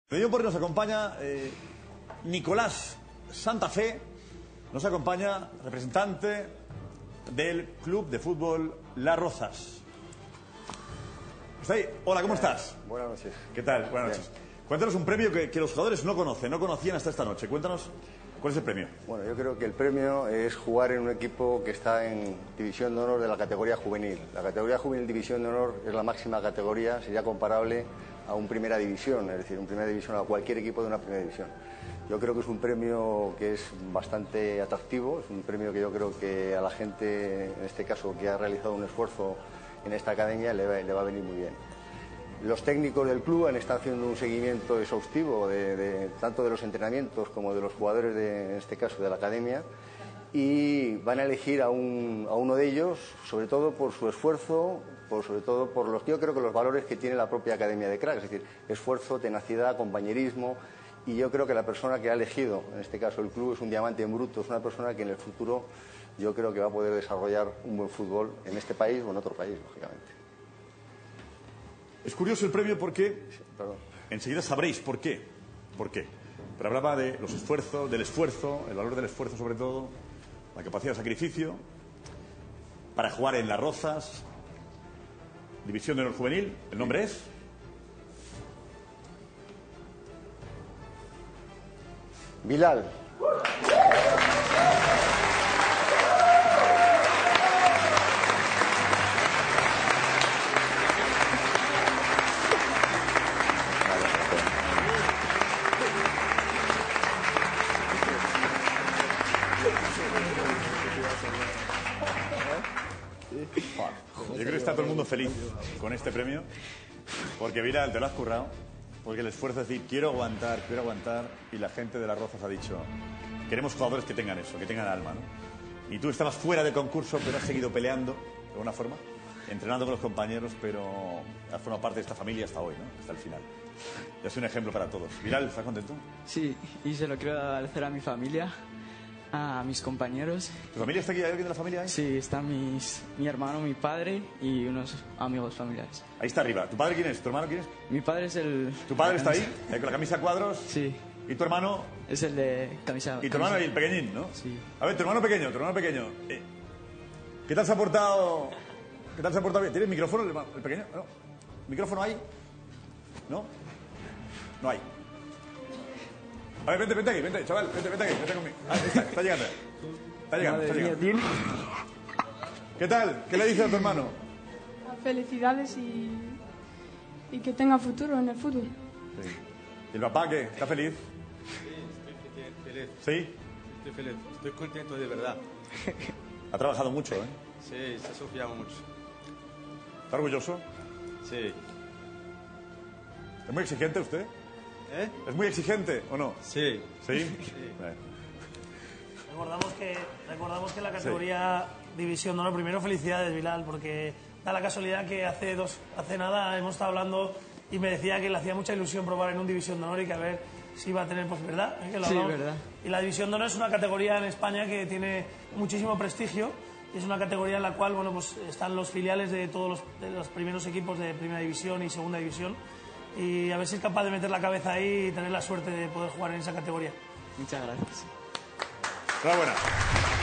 De John Porri nos acompaña Nicolás Santa Fe, nos acompaña representante del Club de Fútbol Las Rozas. ¿Está ahí? Hola, ¿cómo estás? Buenas noches. ¿Qué tal? Buenas noches. Cuéntanos un premio que los jugadores no conocían hasta esta noche. Cuéntanos, ¿cuál es el premio? Bueno, yo creo que el premio es jugar en un equipo que está en División de Honor de la categoría juvenil. La categoría juvenil División de Honor es la máxima categoría, sería comparable a un Primera División, es decir, un Primera División a cualquier equipo de una Primera División. Yo creo que es un premio que es bastante atractivo, es un premio que yo creo que a la gente, en este caso, que ha realizado un esfuerzo en esta academia, le va a venir muy bien. Los técnicos del club han estado haciendo un seguimiento exhaustivo tanto de los entrenamientos como de los jugadores, en este caso, de la academia, y van a elegir a uno de ellos, sobre todo por su esfuerzo, sobre todo por yo creo que los valores que tiene la propia Academia de Crack, es decir, esfuerzo, tenacidad, compañerismo, y yo creo que la persona que ha elegido, en este caso el club, es un diamante en bruto, es una persona que en el futuro yo creo que va a poder desarrollar un buen fútbol en este país o en otro país, lógicamente. Es curioso el premio porque enseguida sabréis por qué. Pero hablaba de los esfuerzos, del esfuerzo, el valor del esfuerzo sobre todo, la capacidad de sacrificio para jugar en Las Rozas, División de Honor Juvenil. El nombre es Bilal. Yo creo que está todo el mundo feliz con este premio, porque Bilal, te lo has currado, porque el esfuerzo es decir, quiero aguantar, y la gente de Las Rozas ha dicho, queremos jugadores que tengan eso, que tengan alma, ¿no? Y tú estabas fuera del concurso, pero has seguido peleando, de alguna forma, entrenando con los compañeros, pero has formado parte de esta familia hasta hoy, ¿no? Hasta el final. Y ha sido un ejemplo para todos. Bilal, ¿estás contento? Sí, y se lo quiero agradecer a mi familia, a mis compañeros. ¿Tu familia está aquí? ¿Hay alguien de la familia ahí? Sí, están mi hermano, mi padre y unos amigos familiares. Ahí está arriba. ¿Tu padre quién es? ¿Tu hermano quién es? Mi padre es el... ¿Tu padre está ahí? Con la camisa a cuadros. Sí. ¿Y tu hermano? Es el de camisa... ¿Y tu hermano ahí, el pequeñín, no? Sí. A ver, tu hermano pequeño. ¿Qué tal se ha portado? Bien? ¿Tienes micrófono el pequeño? ¿No? ¿Micrófono hay? ¿No? No hay. A ver, vente aquí, chaval, vente aquí, vente conmigo. Está llegando. Está llegando. ¿Qué tal? ¿Qué le dices a tu hermano? Felicidades y que tenga futuro en el fútbol. Sí. ¿Y el papá qué? ¿Está feliz? Sí, estoy feliz. ¿Sí? Estoy feliz, estoy contento de verdad. Ha trabajado mucho, ¿eh? Sí, se ha sufrido mucho. ¿Está orgulloso? Sí. ¿Es muy exigente usted? ¿Eh? ¿Es muy exigente o no? Sí. ¿Sí? Sí. Recordamos que la categoría División de Honor, primero felicidades, Bilal, porque da la casualidad que hace nada hemos estado hablando y me decía que le hacía mucha ilusión probar en un División de Honor y que a ver si iba a tener, pues, ¿verdad? Sí, verdad. Y la División de Honor es una categoría en España que tiene muchísimo prestigio y es una categoría en la cual, bueno, pues están los filiales de todos los primeros equipos de Primera División y Segunda División, y a ver si es capaz de meter la cabeza ahí y tener la suerte de poder jugar en esa categoría. Muchas gracias. Enhorabuena.